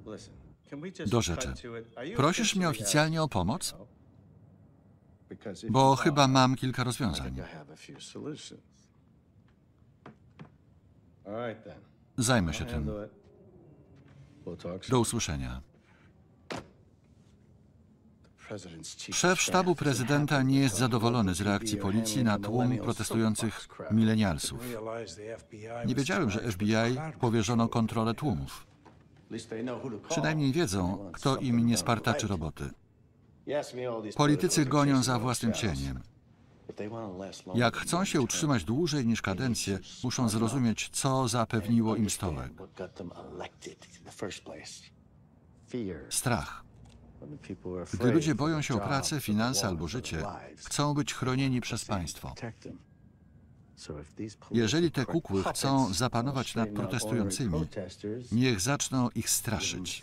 Do rzeczy. Prosisz mnie oficjalnie o pomoc? Bo chyba mam kilka rozwiązań. Zajmę się tym. Do usłyszenia. Szef sztabu prezydenta nie jest zadowolony z reakcji policji na tłum protestujących milenialsów. Nie wiedziałem, że FBI powierzono kontrolę tłumów. Przynajmniej wiedzą, kto im nie spartaczy roboty. Politycy gonią za własnym cieniem. Jak chcą się utrzymać dłużej niż kadencję, muszą zrozumieć, co zapewniło im stołek. Strach. Gdy ludzie boją się o pracę, finanse albo życie, chcą być chronieni przez państwo. Jeżeli te kukły chcą zapanować nad protestującymi, niech zaczną ich straszyć.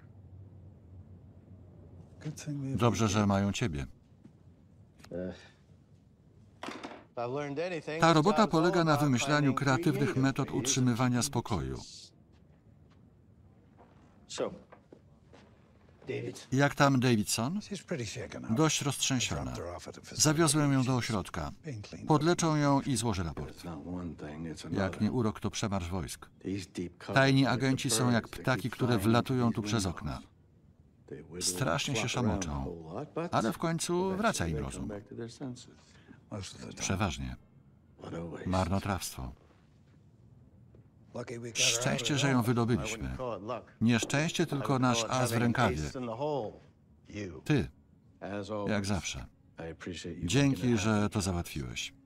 Dobrze, że mają ciebie. Ta robota polega na wymyślaniu kreatywnych metod utrzymywania spokoju. Jak tam Davidson? Dość roztrzęsiona. Zawiozłem ją do ośrodka. Podleczą ją i złożę raport. Jak nie urok, to przemarsz wojsk. Tajni agenci są jak ptaki, które wlatują tu przez okna. Strasznie się szamoczą, ale w końcu wraca im rozum. Przeważnie. Marnotrawstwo. Szczęście, że ją wydobyliśmy. Nieszczęście tylko nasz as w rękawie. Ty, jak zawsze. Dzięki, że to załatwiłeś.